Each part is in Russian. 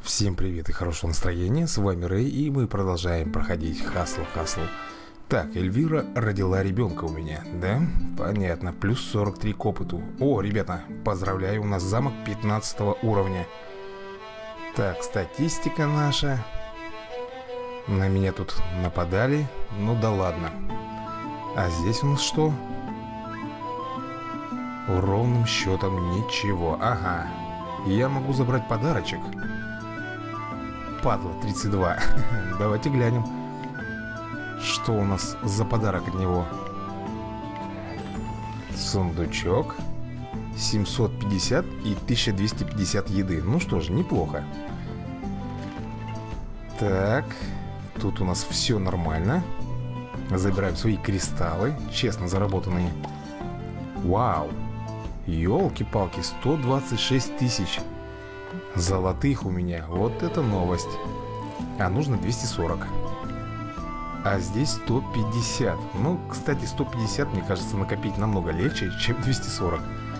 Всем привет и хорошего настроения, с вами Рэй, и мы продолжаем проходить Хасл. Так, Эльвира родила ребенка у меня, да? Понятно, плюс 43 к опыту. О, ребята, поздравляю, у нас замок 15 уровня. Так, статистика наша. На меня тут нападали, ну да ладно. А здесь у нас что? Ровным счетом ничего, ага. Я могу забрать подарочек. Падла 32. Давайте глянем, что у нас за подарок от него. Сундучок 750 и 1250 еды. Ну что ж, неплохо. Так, тут у нас все нормально. Забираем свои кристаллы, честно заработанные. Вау, елки-палки, 126 тысяч золотых у меня. Вот это новость. А нужно 240. А здесь 150. Ну, кстати, 150, мне кажется, накопить намного легче, чем 240.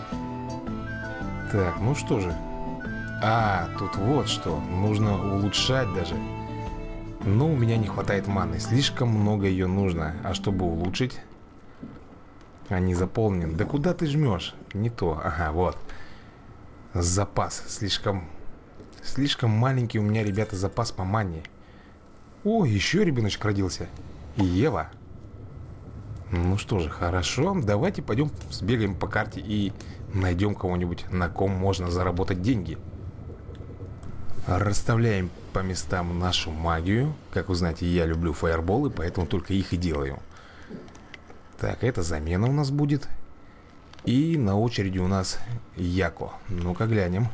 Так, ну что же. А, тут вот что. Нужно улучшать даже. Но у меня не хватает маны. Слишком много ее нужно. А чтобы улучшить... Они заполнены. Да куда ты жмешь? Не то. Ага, вот. Запас. Слишком маленький у меня, ребята, запас по мане. О, еще ребеночек родился. Ева. Ну что же, хорошо. Давайте пойдем сбегаем по карте и найдем кого-нибудь, на ком можно заработать деньги. Расставляем по местам нашу магию. Как вы знаете, я люблю фаерболы, поэтому только их и делаю. Так, это замена у нас будет. И на очереди у нас Яко. Ну-ка глянем.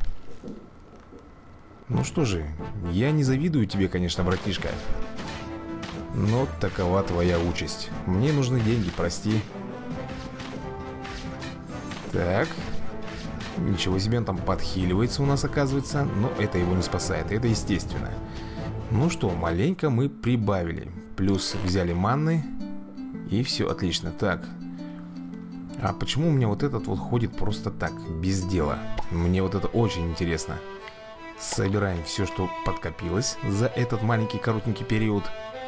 Ну что же, я не завидую тебе, конечно, братишка. Но такова твоя участь. Мне нужны деньги, прости. Так. Ничего себе, он там подхиливается у нас, оказывается. Но это его не спасает, это естественно. Ну что, маленько мы прибавили. Плюс взяли манны. И все отлично. Так. А почему у меня вот этот вот ходит просто так, без дела? Мне вот это очень интересно. Собираем все, что подкопилось за этот маленький коротенький период.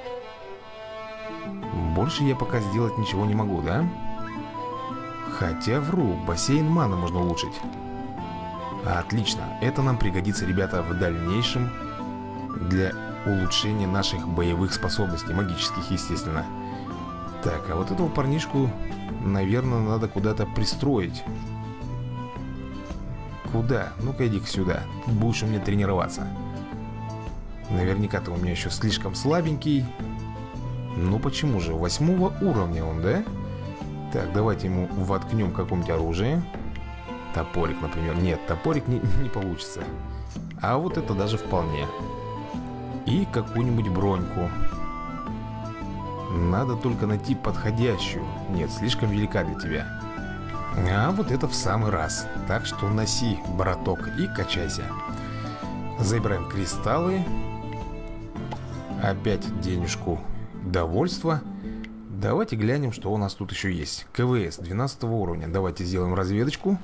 Больше я пока сделать ничего не могу, да? Хотя вру, бассейн маны можно улучшить. Отлично, это нам пригодится, ребята, в дальнейшем для улучшения наших боевых способностей, магических, естественно. Так, а вот этого парнишку, наверное, надо куда-то пристроить. Куда? Ну-ка иди-ка сюда. Будешь у меня тренироваться. Наверняка ты у меня еще слишком слабенький. Ну почему же? 8-го уровня он, да? Так, давайте ему воткнем какое-нибудь оружие. Топорик, например. Нет, топорик не получится. А вот это даже вполне. И какую-нибудь броньку. Надо только найти подходящую. Нет, слишком велика для тебя. А вот это в самый раз. Так что носи, браток, и качайся. Забираем кристаллы. Опять денежку довольства. Давайте глянем, что у нас тут еще есть. КВС 12 уровня. Давайте сделаем разведочку.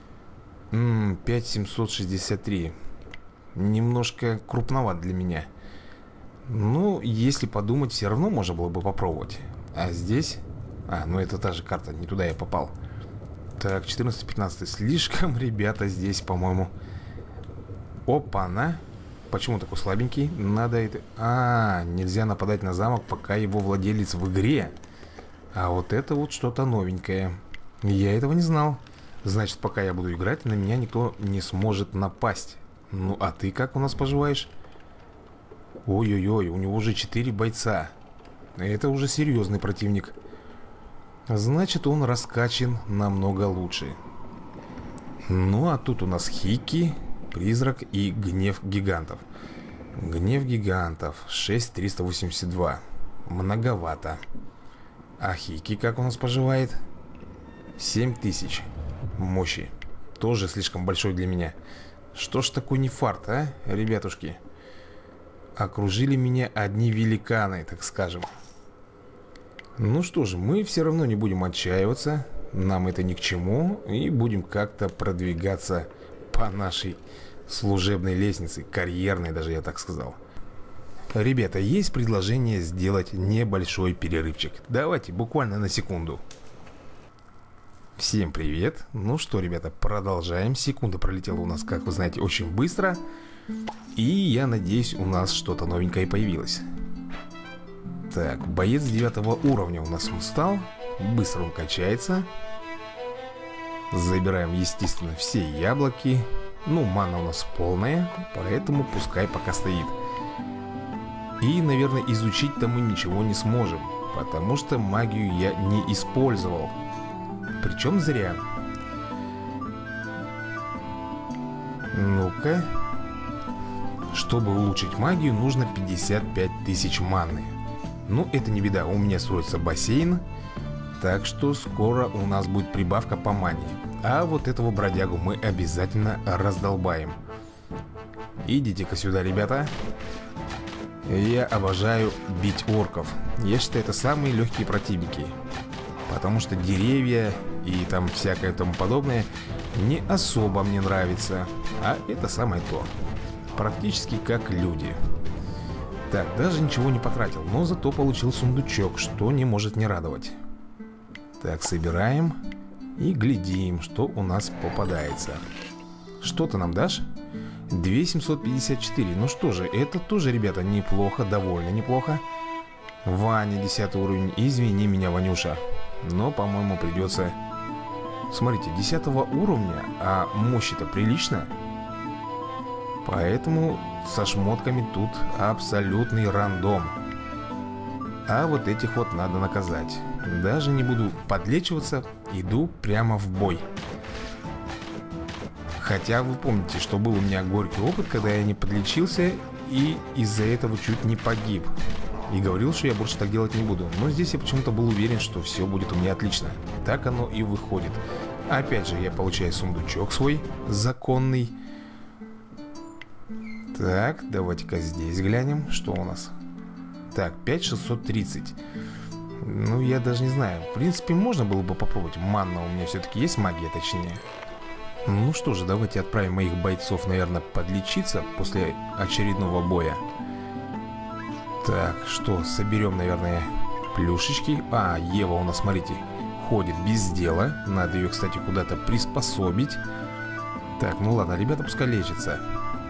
5763. Немножко крупноват для меня. Ну, если подумать, все равно можно было бы попробовать. А здесь... А, ну это та же карта, не туда я попал. Так, 14-15. Слишком, ребята, здесь, по-моему. Опа-на. Почему такой слабенький? Надо это... А, нельзя нападать на замок, пока его владелец в игре. А вот это вот что-то новенькое. Я этого не знал. Значит, пока я буду играть, на меня никто не сможет напасть. Ну, а ты как у нас поживаешь? Ой-ой-ой, у него уже 4 бойца. Это уже серьезный противник. Значит, он раскачан намного лучше. Ну, а тут у нас Хики, Призрак и Гнев Гигантов. Гнев Гигантов 6382. Многовато. А Хики как у нас поживает? 7000 мощи. Тоже слишком большой для меня. Что ж такой не фарт, а, ребятушки? Окружили меня одни великаны, так скажем. Ну что же, мы все равно не будем отчаиваться. Нам это ни к чему. И будем как-то продвигаться по нашей служебной лестницы, карьерной даже, я так сказал. Ребята, есть предложение сделать небольшой перерывчик. Давайте, буквально на секунду. Всем привет. Ну что, ребята, продолжаем. Секунда пролетела у нас, как вы знаете, очень быстро. И я надеюсь, у нас что-то новенькое появилось. Так, боец 9 уровня у нас стал. Быстро он качается. Забираем, естественно, все яблоки. Ну, мана у нас полная, поэтому пускай пока стоит. И, наверное, изучить-то мы ничего не сможем, потому что магию я не использовал. Причем зря. Ну-ка. Чтобы улучшить магию, нужно 55 тысяч маны. Ну, это не беда, у меня строится бассейн. Так что скоро у нас будет прибавка по мане. А вот этого бродягу мы обязательно раздолбаем. Идите-ка сюда, ребята. Я обожаю бить орков. Я считаю, это самые легкие противники. Потому что деревья и там всякое тому подобное не особо мне нравится. А это самое то. Практически как люди. Так, даже ничего не потратил, но зато получил сундучок, что не может не радовать. Так, собираем и глядим, что у нас попадается. Что ты нам дашь? 2754. Ну что же, это тоже, ребята, неплохо, довольно неплохо. Ваня, 10 уровень. Извини меня, Ванюша, но, по-моему, придется... Смотрите, 10 уровня, а мощи-то прилично. Поэтому со шмотками тут абсолютный рандом. А вот этих вот надо наказать. Даже не буду подлечиваться, иду прямо в бой. Хотя вы помните, что был у меня горький опыт, когда я не подлечился и из-за этого чуть не погиб. И говорил, что я больше так делать не буду. Но здесь я почему-то был уверен, что все будет у меня отлично. Так оно и выходит. Опять же, я получаю сундучок свой законный. Так, давайте-ка здесь глянем, что у нас. Так, 5630. Ну, я даже не знаю. В принципе, можно было бы попробовать. Манна у меня все-таки есть, магия точнее. Ну что же, давайте отправим моих бойцов, наверное, подлечиться после очередного боя. Так, что, соберем, наверное, плюшечки. А, Ева у нас, смотрите, ходит без дела. Надо ее, кстати, куда-то приспособить. Так, ну ладно, ребята пускай лечатся.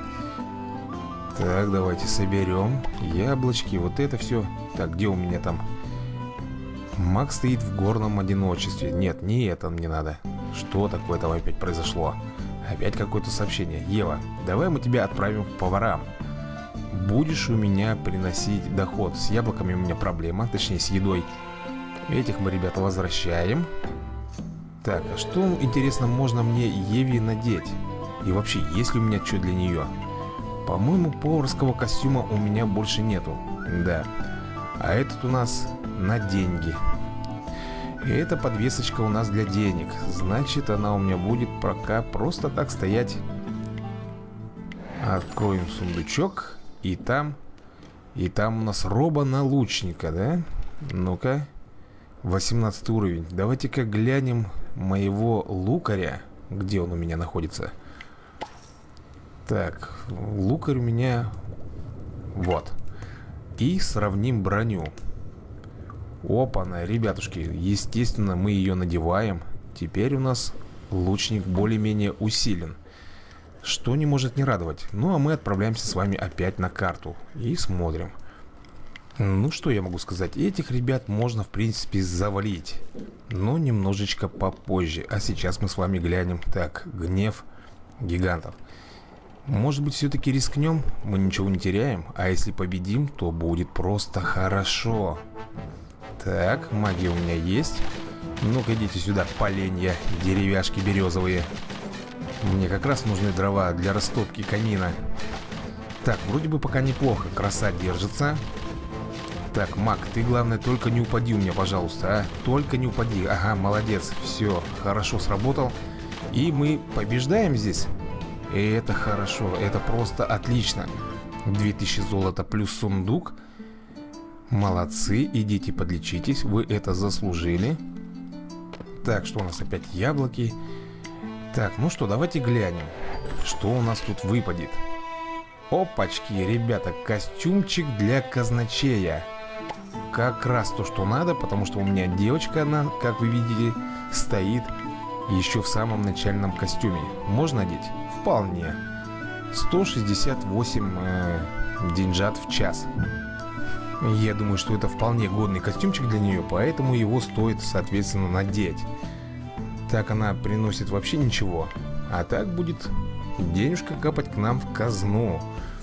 Так, давайте соберем яблочки, вот это все. Так, где у меня там? Маг стоит в горном одиночестве. Нет, не это мне надо. Что такое там опять произошло? Опять какое-то сообщение. Ева, давай мы тебя отправим к поварам. Будешь у меня приносить доход. С яблоками у меня проблема, точнее с едой. Этих мы, ребята, возвращаем. Так, а что, интересно, можно мне Еве надеть? И вообще, есть ли у меня что для нее? По-моему, поварского костюма у меня больше нету. Да. А этот у нас на деньги. И эта подвесочка у нас для денег. Значит, она у меня будет пока просто так стоять. Откроем сундучок. И там у нас роба на лучника, да? Ну-ка. 18 уровень. Давайте-ка глянем моего лукаря. Где он у меня находится? Так, лукарь у меня... Вот. И сравним броню. Опа-на, ребятушки. Естественно, мы ее надеваем. Теперь у нас лучник более-менее усилен. Что не может не радовать. Ну, а мы отправляемся с вами опять на карту. И смотрим. Ну, что я могу сказать? Этих ребят можно, в принципе, завалить. Но немножечко попозже. А сейчас мы с вами глянем. Так, гнев гигантов. Может быть, все-таки рискнем? Мы ничего не теряем. А если победим, то будет просто хорошо. Так, магия у меня есть. Ну-ка, идите сюда, поленья, деревяшки березовые. Мне как раз нужны дрова для растопки камина. Так, вроде бы пока неплохо. Краса держится. Так, маг, ты, главное, только не упади у меня, пожалуйста, а? Только не упади. Ага, молодец. Все, хорошо сработал. И мы побеждаем здесь. И это хорошо, это просто отлично. 2000 золота плюс сундук. Молодцы, идите подлечитесь. Вы это заслужили. Так, что у нас опять? Яблоки. Так, ну что, давайте глянем, что у нас тут выпадет. Опачки, ребята, костюмчик для казначея. Как раз то, что надо, потому что у меня девочка, она, как вы видите, стоит еще в самом начальном костюме. Можно одеть? Вполне. 168 деньжат в час. Я думаю, что это вполне годный костюмчик для нее, поэтому его стоит, соответственно, надеть. Так она приносит вообще ничего. А так будет денежка капать к нам в казну.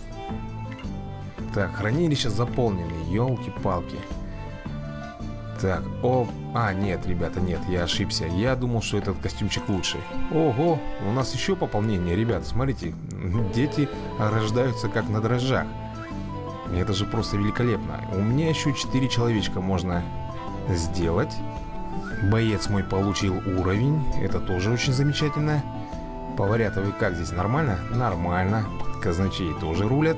Так, хранилища заполнены, елки-палки. Так, нет, ребята, нет, я ошибся. Я думал, что этот костюмчик лучший. Ого, у нас еще пополнение, ребята, смотрите. Дети рождаются как на дрожжах. Это же просто великолепно. У меня еще 4 человечка можно сделать. Боец мой получил уровень. Это тоже очень замечательно. Поварята вы как здесь, нормально? Нормально. Казначей тоже рулят.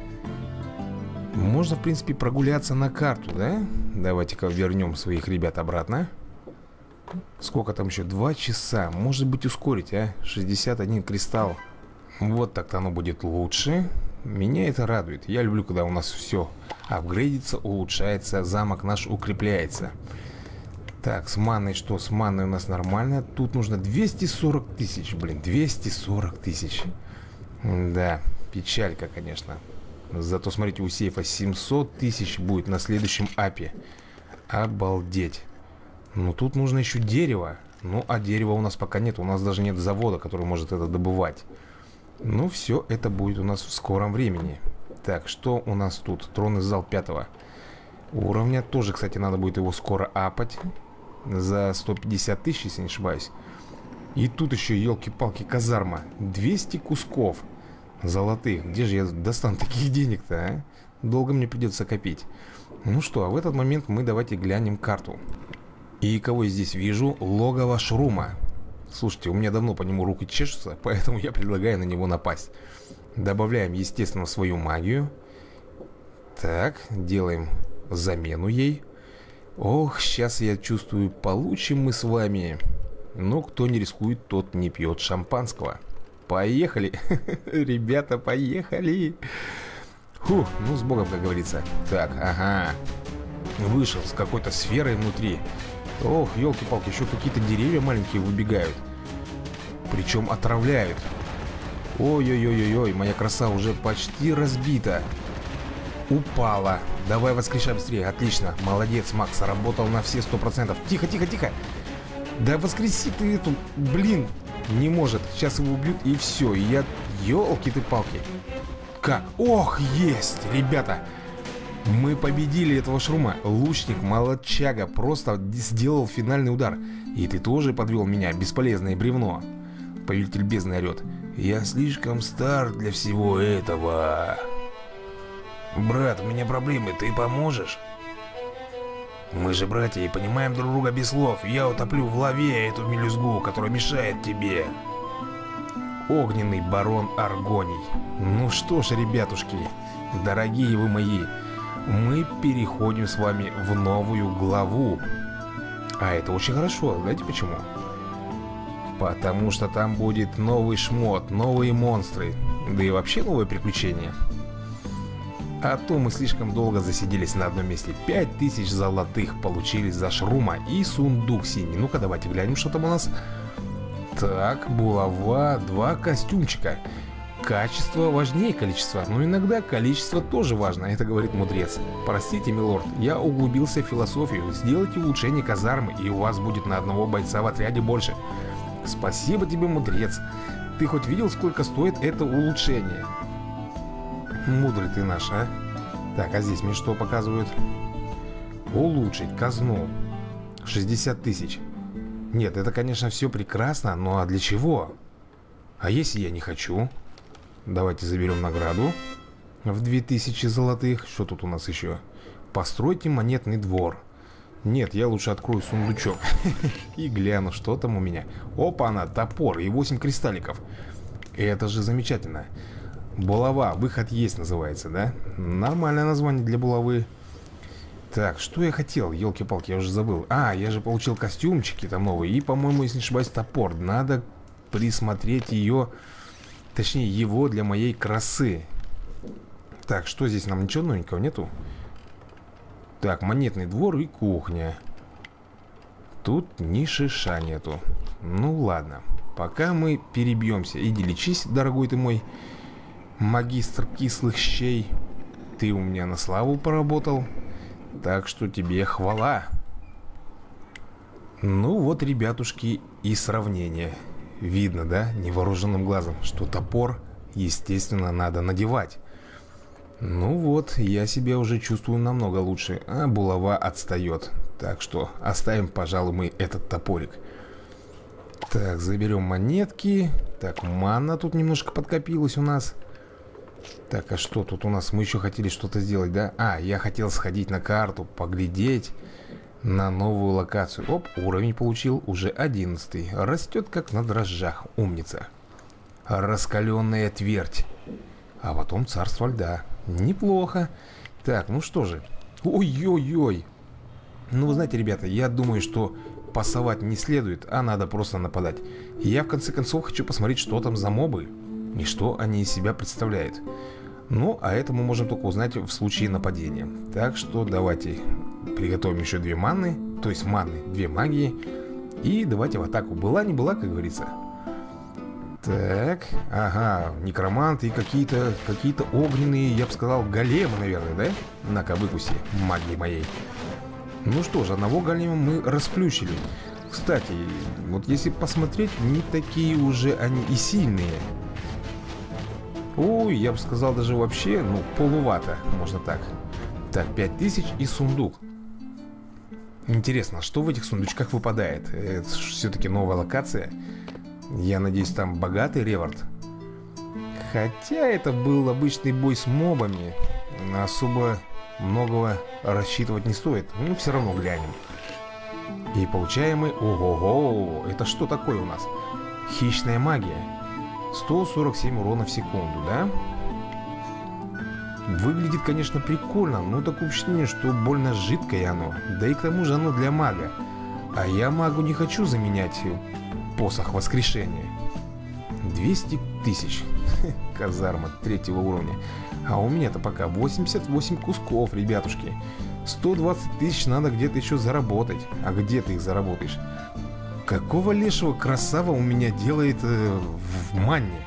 Можно, в принципе, прогуляться на карту, да? Давайте-ка вернем своих ребят обратно. Сколько там еще? 2 часа. Может быть, ускорить, а? 61 кристалл. Вот так-то оно будет лучше. Меня это радует. Я люблю, когда у нас все апгрейдится, улучшается, замок наш укрепляется. Так, с манной что? С манной у нас нормально. Тут нужно 240 тысяч, блин, 240 тысяч. Да, печалька, конечно. Зато, смотрите, у сейфа 700 тысяч будет на следующем апе. Обалдеть. Но тут нужно еще дерево. Ну, а дерева у нас пока нет. У нас даже нет завода, который может это добывать. Ну, все это будет у нас в скором времени. Так, что у нас тут? Тронный зал 5 уровня. Тоже, кстати, надо будет его скоро апать. За 150 тысяч, если не ошибаюсь. И тут еще, елки-палки, казарма. 200 кусков золотых. Где же я достану таких денег-то, а? Долго мне придется копить. Ну что, а в этот момент мы давайте глянем карту. И кого я здесь вижу? Логово Шрума. Слушайте, у меня давно по нему руки чешутся, поэтому я предлагаю на него напасть. Добавляем, естественно, свою магию. Так, делаем замену ей. Ох, сейчас я чувствую, получим мы с вами. Но кто не рискует, тот не пьет шампанского. Поехали, ребята, поехали. Фух, ну с Богом, как говорится. Так, ага. Вышел с какой-то сферой внутри. Ох, елки-палки, еще какие-то деревья маленькие выбегают. Причем отравляют. Ой-ой-ой-ой, моя краса уже почти разбита. Упала. Давай воскрешай быстрее. Отлично. Молодец, Макс. Работал на все 100%. Тихо, тихо, тихо. Да воскреси ты эту. Блин. Не может. Сейчас его убьют и все. И я... Ёлки ты палки. Как? Ох, есть, ребята. Мы победили этого Шрума. Лучник, молодчага. Просто сделал финальный удар. И ты тоже подвел меня. Бесполезное бревно. Повелитель бездны орет. Я слишком стар для всего этого. Брат, у меня проблемы, ты поможешь? Мы же братья и понимаем друг друга без слов. Я утоплю в лаве эту мелюзгу, которая мешает тебе. Огненный барон Аргоний. Ну что ж, ребятушки, дорогие вы мои, мы переходим с вами в новую главу. А это очень хорошо, знаете почему? Потому что там будет новый шмот, новые монстры, да и вообще новые приключения. А то мы слишком долго засиделись на одном месте. 5000 золотых получили за Шрума и сундук синий. Ну-ка, давайте глянем, что там у нас. Так, булава, 2 костюмчика. Качество важнее количества, но иногда количество тоже важно, это говорит мудрец. Простите, милорд, я углубился в философию. Сделайте улучшение казармы, и у вас будет на одного бойца в отряде больше. Спасибо тебе, мудрец. Ты хоть видел, сколько стоит это улучшение? Мудрый ты наш, а? Так, а здесь мне что показывают? Улучшить казну. 60 тысяч. Нет, это, конечно, все прекрасно, но а для чего? А если я не хочу? Давайте заберем награду в 2000 золотых. Что тут у нас еще? Постройте монетный двор. Нет, я лучше открою сундучок и гляну, что там у меня. Опа-на, топор и 8 кристалликов. Это же замечательно. Булава, выход есть называется, да? Нормальное название для булавы. Так, что я хотел? Елки-палки, я уже забыл. А, я же получил костюмчики там новые. И, по-моему, если не ошибаюсь, топор. Надо присмотреть ее, точнее его для моей красы. Так, что здесь нам ничего новенького нету? Так, монетный двор и кухня. Тут ни шиша нету. Ну ладно, пока мы перебьемся. Иди лечись, дорогой ты мой магистр кислых щей. Ты у меня на славу поработал, так что тебе хвала. Ну вот, ребятушки, и сравнение. Видно, да, невооруженным глазом, что топор, естественно, надо надевать. Ну вот, я себя уже чувствую намного лучше, а булава отстает. Так что оставим, пожалуй, мы этот топорик. Так, заберем монетки. Так, манна тут немножко подкопилась у нас. Так, а что тут у нас? Мы еще хотели что-то сделать, да? А, я хотел сходить на карту, поглядеть на новую локацию. Оп, уровень получил, уже 11. Растет как на дрожжах, умница. Раскаленная твердь. А потом царство льда. Неплохо. Так, ну что же. Ой-ой-ой. Ну, вы знаете, ребята, я думаю, что пасовать не следует, а надо просто нападать. Я, в конце концов, хочу посмотреть, что там за мобы и что они из себя представляют. Ну, а это мы можем только узнать в случае нападения. Так что давайте приготовим еще 2 манны, то есть манны, 2 магии. И давайте в атаку. Была, не была, как говорится. Так, ага, некромант и какие-то огненные, я бы сказал, големы, наверное, да? На-ка, выкуси магии моей. Ну что ж, одного голема мы расплющили. Кстати, вот если посмотреть, не такие уже они и сильные. Ой, я бы сказал, даже вообще, ну, полувато, можно так. Так, 5000 и сундук. Интересно, что в этих сундучках выпадает? Это все-таки новая локация. Я надеюсь, там богатый реворд. Хотя это был обычный бой с мобами. Особо многого рассчитывать не стоит. Ну, все равно глянем. И получаем мы... Ого-го! Это что такое у нас? Хищная магия. 147 урона в секунду, да? Выглядит, конечно, прикольно, но такое впечатление, что больно жидкое оно. Да и к тому же оно для мага. А я магу не хочу заменять посох воскрешения. 200 тысяч. Казарма 3-го уровня. А у меня-то пока 88 кусков, ребятушки. 120 тысяч надо где-то еще заработать. А где ты их заработаешь? Какого лешего красава у меня делает в манне?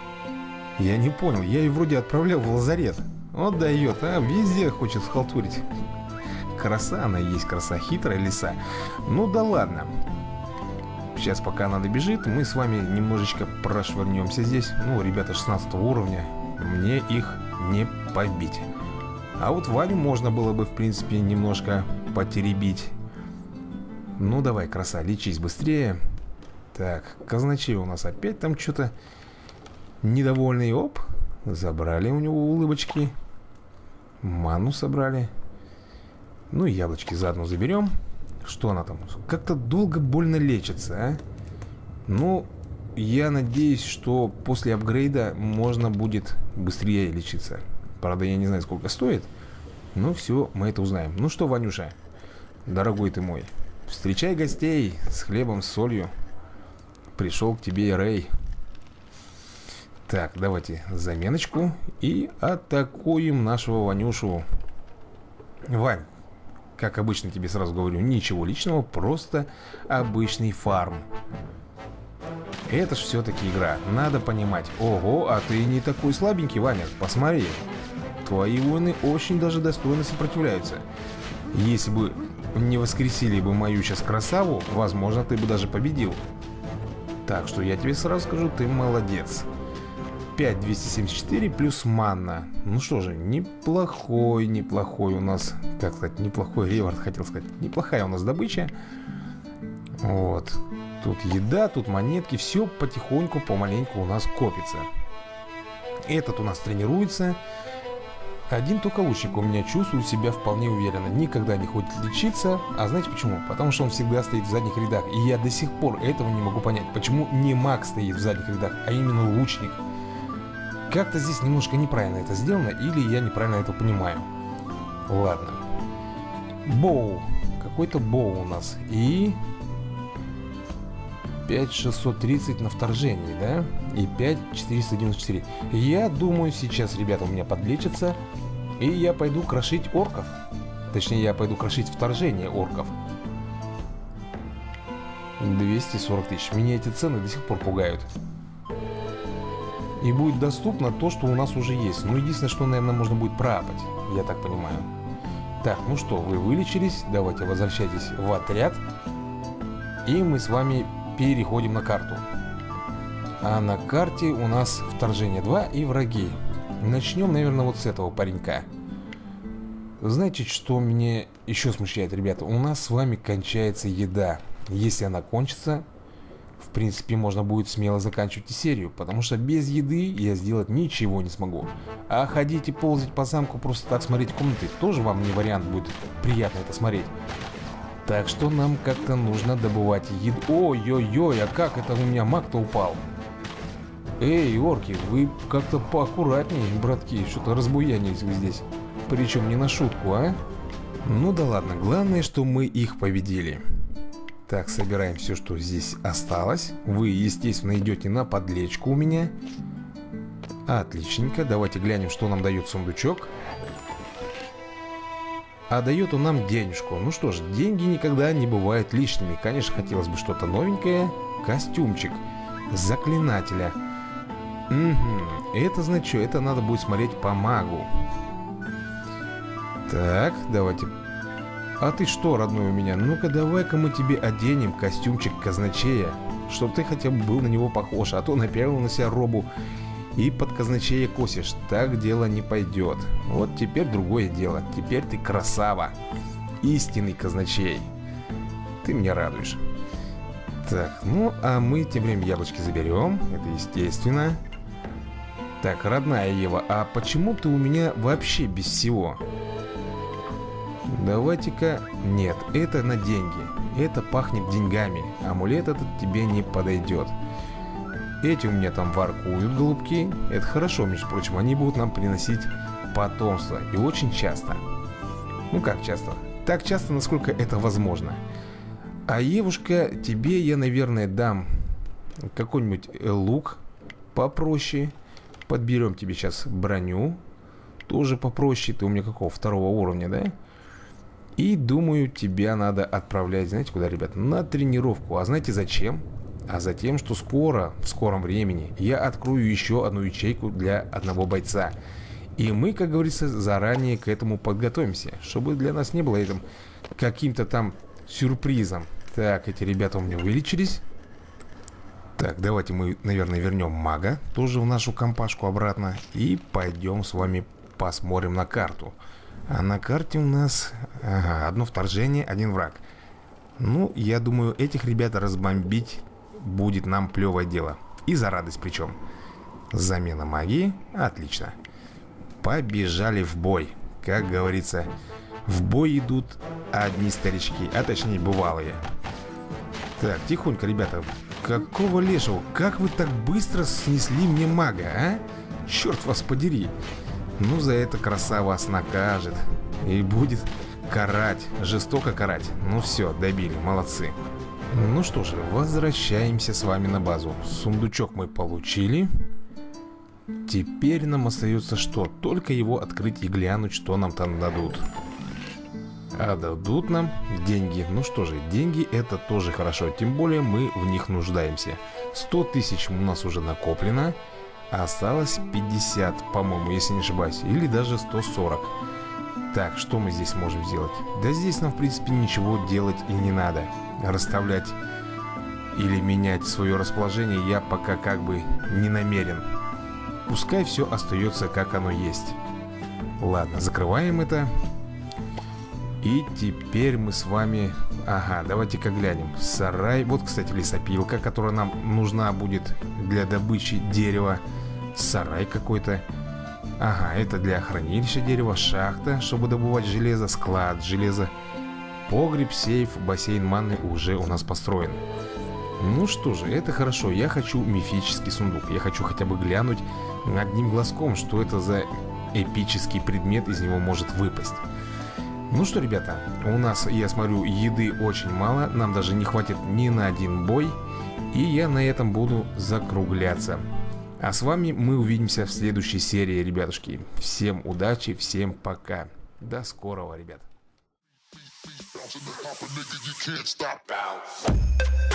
Я не понял. Я ее вроде отправлял в лазарет. Вот дает, а везде хочет схалтурить. Краса она и есть краса. Хитрая лиса. Ну да ладно. Сейчас, пока она добежит, мы с вами немножечко прошвырнемся здесь. Ну, ребята 16 уровня. Мне их не побить. А вот Ваню можно было бы, в принципе, немножко потеребить. Ну, давай, краса, лечись быстрее. Так, казначей у нас опять там что-то недовольный. Оп, забрали у него улыбочки. Ману собрали. Ну, и яблочки заодно заберем. Что она там? Как-то долго больно лечится, а? Ну, я надеюсь, что после апгрейда можно будет быстрее лечиться. Правда, я не знаю, сколько стоит. Но все, мы это узнаем. Ну что, Ванюша, дорогой ты мой, встречай гостей с хлебом, с солью. Пришел к тебе Рэй. Так, давайте заменочку и атакуем нашего Ванюшу. Вань, как обычно тебе сразу говорю, ничего личного, просто обычный фарм. Это ж все-таки игра, надо понимать. Ого, а ты не такой слабенький, Ваня, посмотри. Твои воины очень даже достойно сопротивляются. Если бы не воскресили бы мою сейчас красаву, возможно, ты бы даже победил. Так что я тебе сразу скажу, ты молодец. 5274 плюс манна. Ну что же, неплохой у нас, как сказать, неплохой реворд, хотел сказать. Неплохая у нас добыча. Вот. Тут еда, тут монетки. Все потихоньку, помаленьку у нас копится. Этот у нас тренируется. Один только лучник у меня чувствует себя вполне уверенно. Никогда не ходит лечиться. А знаете почему? Потому что он всегда стоит в задних рядах. И я до сих пор этого не могу понять. Почему не маг стоит в задних рядах, а именно лучник? Как-то здесь немножко неправильно это сделано. Или я неправильно это понимаю. Ладно. Боу. Какой-то боу у нас. И... 5630 на вторжении, да? И 5494. Я думаю, сейчас ребята у меня подлечатся, и я пойду крошить орков. Точнее, я пойду крошить вторжение орков. 240 тысяч. Меня эти цены до сих пор пугают. И будет доступно то, что у нас уже есть. Ну, единственное, что, наверное, можно будет проапать. Я так понимаю. Так, ну что, вы вылечились. Давайте возвращайтесь в отряд. И мы с вами переходим на карту. А на карте у нас вторжение 2 и враги. Начнем, наверное, вот с этого паренька. Знаете, что меня еще смущает, ребята? У нас с вами кончается еда. Если она кончится, в принципе, можно будет смело заканчивать и серию. Потому что без еды я сделать ничего не смогу. А ходить и ползать по замку, просто так смотреть комнаты, тоже вам не вариант будет приятно это смотреть. Так что нам как-то нужно добывать еду. Ой-ой-ой, а как это у меня маг-то упал? Эй, орки, вы как-то поаккуратнее, братки. Что-то разбуянились вы здесь. Причем не на шутку, а? Ну да ладно, главное, что мы их победили. Так, собираем все, что здесь осталось. Вы, естественно, идете на подлечку у меня. Отличненько, давайте глянем, что нам дает сундучок. А дает он нам денежку. Ну что ж, деньги никогда не бывают лишними. Конечно, хотелось бы что-то новенькое. Костюмчик заклинателя. Угу. Это значит, что это надо будет смотреть по магу. Так, давайте. А ты что, родной у меня? Ну-ка, давай-ка мы тебе оденем костюмчик казначея, чтоб ты хотя бы был на него похож. А то напялил на себя робу и под казначея косишь. Так дело не пойдет. Вот теперь другое дело. Теперь ты красава. Истинный казначей. Ты меня радуешь. Так, ну а мы тем временем яблочки заберем. Это естественно. Так, родная Ева, а почему ты у меня вообще без всего? Давайте-ка... Нет, это на деньги. Это пахнет деньгами. Амулет этот тебе не подойдет. Эти у меня там воркуют, голубки. Это хорошо, между прочим. Они будут нам приносить потомство. И очень часто. Ну как часто? Так часто, насколько это возможно. А, Евушка, тебе я, наверное, дам какой-нибудь лук попроще. Подберем тебе сейчас броню. Тоже попроще. Ты у меня какого? 2-го уровня, да? И думаю, тебя надо отправлять, знаете куда, ребят? На тренировку. А знаете зачем? А затем, что скоро, в скором времени, я открою еще одну ячейку для одного бойца. И мы, как говорится, заранее к этому подготовимся, чтобы для нас не было этим каким-то там сюрпризом. Так, эти ребята у меня вылечились. Так, давайте мы, наверное, вернем мага тоже в нашу компашку обратно. И пойдем с вами посмотрим на карту. А на карте у нас, ага, одно вторжение, один враг. Ну, я думаю, этих ребят разбомбить будет нам плевое дело. И за радость причем. Замена магии, отлично. Побежали в бой. Как говорится, в бой идут одни старички, а точнее бывалые. Так, тихонько, ребята. Какого лешего? Как вы так быстро снесли мне мага, а? Черт вас подери. Ну, за это краса вас накажет. И будет карать, жестоко карать. Ну все, добили, молодцы. Ну что же, возвращаемся с вами на базу. Сундучок мы получили. Теперь нам остается что? Только его открыть и глянуть, что нам там дадут. А дадут нам деньги. Ну что же, деньги это тоже хорошо. Тем более мы в них нуждаемся. 100 тысяч у нас уже накоплено. А осталось 50, по-моему, если не ошибаюсь. Или даже 140. Так, что мы здесь можем сделать? Да здесь нам, в принципе, ничего делать и не надо. Расставлять или менять свое расположение я пока как бы не намерен. Пускай все остается, как оно есть. Ладно, закрываем это. И теперь мы с вами... Ага, давайте-ка глянем. Сарай. Вот, кстати, лесопилка, которая нам нужна будет для добычи дерева. Сарай какой-то. Ага, это для хранилища дерева. Шахта, чтобы добывать железо. Склад железа. Погреб, сейф, бассейн манны уже у нас построен. Ну что же, это хорошо. Я хочу мифический сундук. Я хочу хотя бы глянуть одним глазком, что это за эпический предмет из него может выпасть. Ну что, ребята, у нас, я смотрю, еды очень мало. Нам даже не хватит ни на один бой. И я на этом буду закругляться. А с вами мы увидимся в следующей серии, ребятушки. Всем удачи, всем пока. До скорого, ребят.